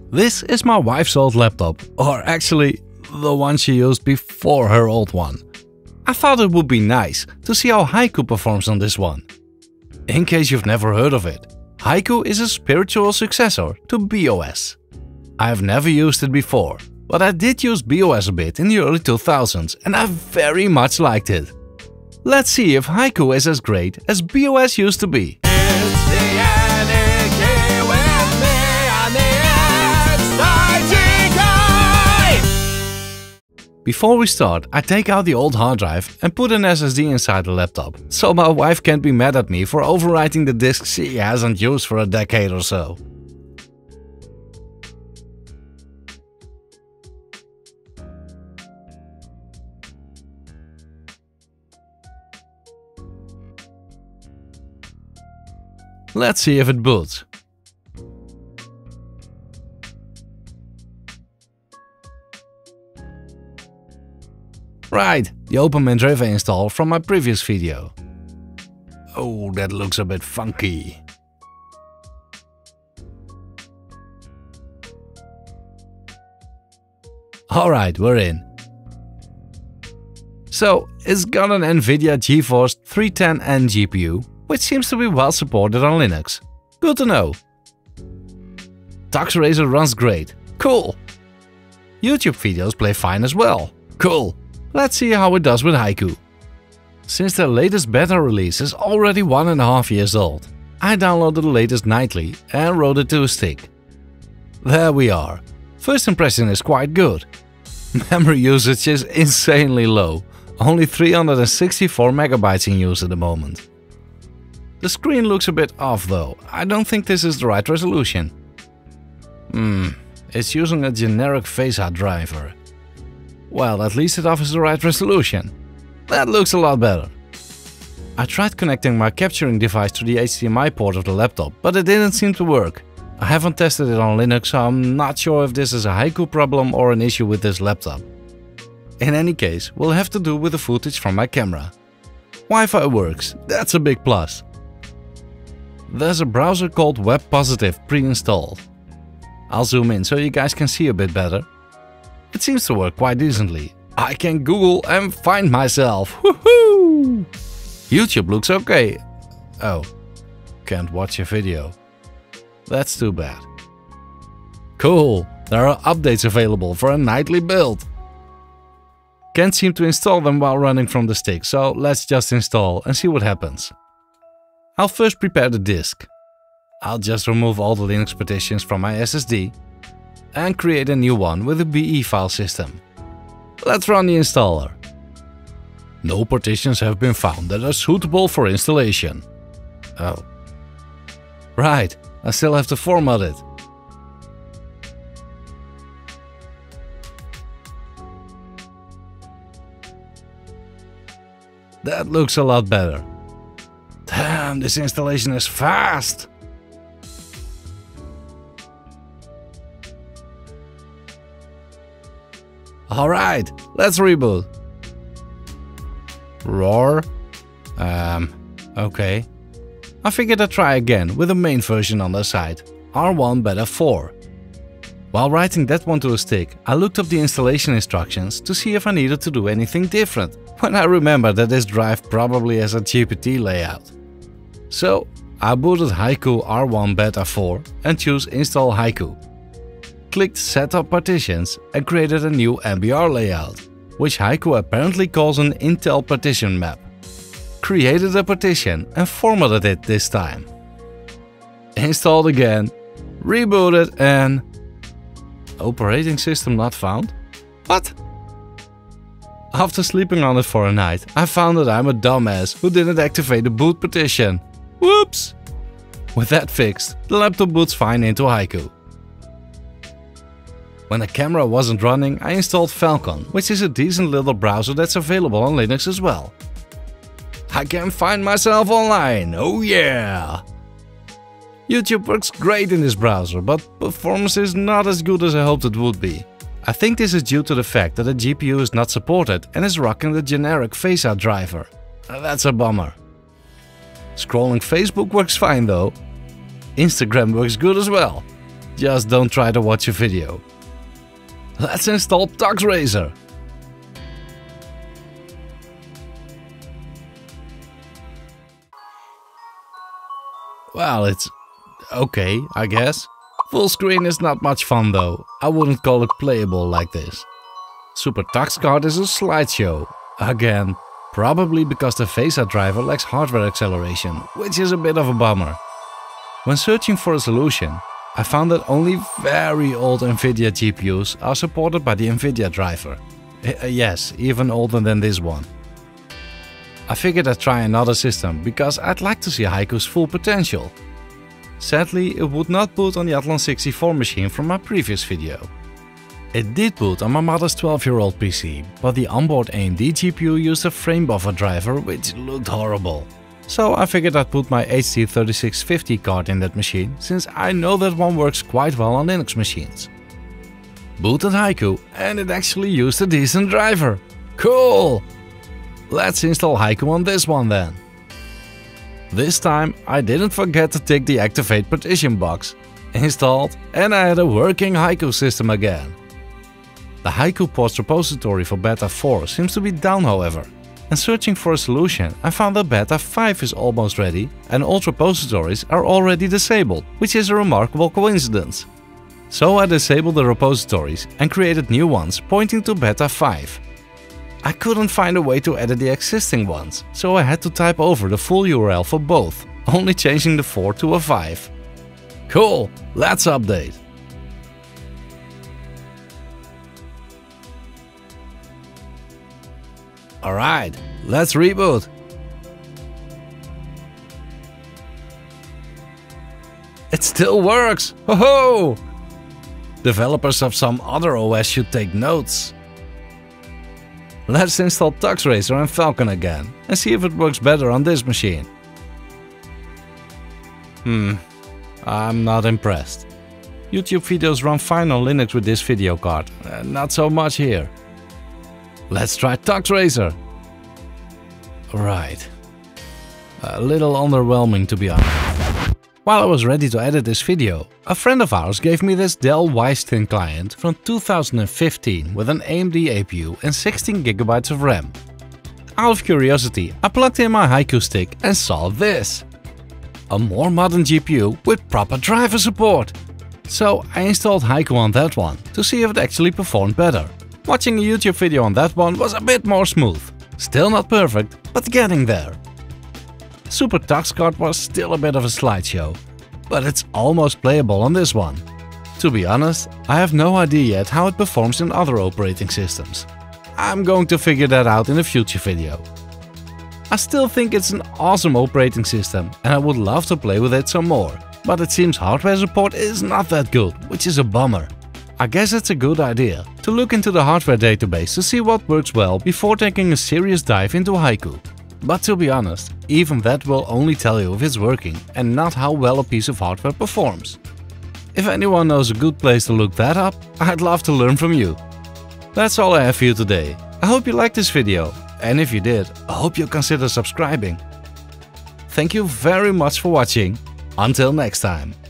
This is my wife's old laptop, or actually the one she used before her old one. I thought it would be nice to see how Haiku performs on this one. In case you've never heard of it, Haiku is a spiritual successor to BeOS. I have never used it before, but I did use BeOS a bit in the early 2000s and I very much liked it. Let's see if Haiku is as great as BeOS used to be. Before we start, I take out the old hard drive and put an SSD inside the laptop, so my wife can't be mad at me for overwriting the disk she hasn't used for a decade or so. Let's see if it boots. Right, the openMandriva install from my previous video. Oh, that looks a bit funky. Alright, we're in. So, it's got an NVIDIA GeForce 310N GPU, which seems to be well supported on Linux. Good to know. TuxRacer runs great. Cool. YouTube videos play fine as well. Cool. Let's see how it does with Haiku. Since their latest beta release is already 1.5 years old, I downloaded the latest nightly and wrote it to a stick. There we are. First impression is quite good. Memory usage is insanely low, only 364 megabytes in use at the moment. The screen looks a bit off though, I don't think this is the right resolution. It's using a generic FaceHUD driver. Well, at least it offers the right resolution. That looks a lot better. I tried connecting my capturing device to the HDMI port of the laptop, but it didn't seem to work. I haven't tested it on Linux, so I'm not sure if this is a Haiku problem or an issue with this laptop. In any case, we'll have to do with the footage from my camera. Wi-Fi works, that's a big plus. There's a browser called WebPositive pre-installed. I'll zoom in so you guys can see a bit better. It seems to work quite decently. I can Google and find myself. Woohoo! YouTube looks okay. Oh, can't watch a video. That's too bad. Cool, there are updates available for a nightly build. Can't seem to install them while running from the stick, so let's just install and see what happens. I'll first prepare the disk. I'll just remove all the Linux partitions from my SSD and create a new one with a BE file system. Let's run the installer. No partitions have been found that are suitable for installation. Oh. Right, I still have to format it. That looks a lot better. Damn, this installation is fast! Alright, let's reboot. Roar? Okay. I figured I'd try again with the main version on the side, R1 Beta 4. While writing that one to a stick, I looked up the installation instructions to see if I needed to do anything different, when I remembered that this drive probably has a GPT layout. So, I booted Haiku R1 Beta 4 and chose Install Haiku. Clicked Setup Partitions and created a new MBR layout, which Haiku apparently calls an Intel partition map. Created a partition and formatted it this time. Installed again, rebooted and... Operating system not found? What? After sleeping on it for a night, I found that I'm a dumbass who didn't activate the boot partition. Whoops! With that fixed, the laptop boots fine into Haiku. When the camera wasn't running, I installed Falcon, which is a decent little browser that's available on Linux as well. I can find myself online, oh yeah! YouTube works great in this browser, but performance is not as good as I hoped it would be. I think this is due to the fact that the GPU is not supported and is rocking the generic FaceHUD driver. That's a bummer. Scrolling Facebook works fine though. Instagram works good as well. just don't try to watch a video. Let's install TuxRacer. Well, it's okay, I guess. Full screen is not much fun though. I wouldn't call it playable like this. Super Tux Kart is a slideshow. Again, probably because the VESA driver lacks hardware acceleration, which is a bit of a bummer. When searching for a solution, I found that only very old Nvidia GPUs are supported by the Nvidia driver. Yes, even older than this one. I figured I'd try another system because I'd like to see Haiku's full potential. Sadly, it would not boot on the Athlon 64 machine from my previous video. It did boot on my mother's 12-year-old PC, but the onboard AMD GPU used a frame buffer driver which looked horrible. So I figured I'd put my HT3650 card in that machine, since I know that one works quite well on Linux machines. Booted Haiku and it actually used a decent driver. Cool! Let's install Haiku on this one then. This time I didn't forget to tick the activate partition box. Installed, and I had a working Haiku system again. The Haiku ports repository for beta 4 seems to be down however. And searching for a solution, I found that beta 5 is almost ready and old repositories are already disabled, which is a remarkable coincidence. So I disabled the repositories and created new ones pointing to beta 5. I couldn't find a way to edit the existing ones, so I had to type over the full URL for both, only changing the 4 to a 5. Cool, let's update. Alright, let's reboot. It still works! Ho ho! Developers of some other OS should take notes. Let's install TuxRacer and Falcon again and see if it works better on this machine. I'm not impressed. YouTube videos run fine on Linux with this video card, not so much here. Let's try TuxRacer. Right. A little underwhelming to be honest. While I was ready to edit this video, a friend of ours gave me this Dell Wyse thin client from 2015 with an AMD APU and 16GB of RAM. Out of curiosity, I plugged in my Haiku stick and saw this. A more modern GPU with proper driver support. So I installed Haiku on that one to see if it actually performed better. Watching a YouTube video on that one was a bit more smooth. Still not perfect, but getting there. Super Tux Kart was still a bit of a slideshow, but it's almost playable on this one. To be honest, I have no idea yet how it performs in other operating systems. I'm going to figure that out in a future video. I still think it's an awesome operating system and I would love to play with it some more, but it seems hardware support is not that good, which is a bummer. I guess it's a good idea to look into the hardware database to see what works well before taking a serious dive into Haiku. But to be honest, even that will only tell you if it's working and not how well a piece of hardware performs. If anyone knows a good place to look that up, I'd love to learn from you. That's all I have for you today. I hope you liked this video, and if you did, I hope you'll consider subscribing. Thank you very much for watching. Until next time.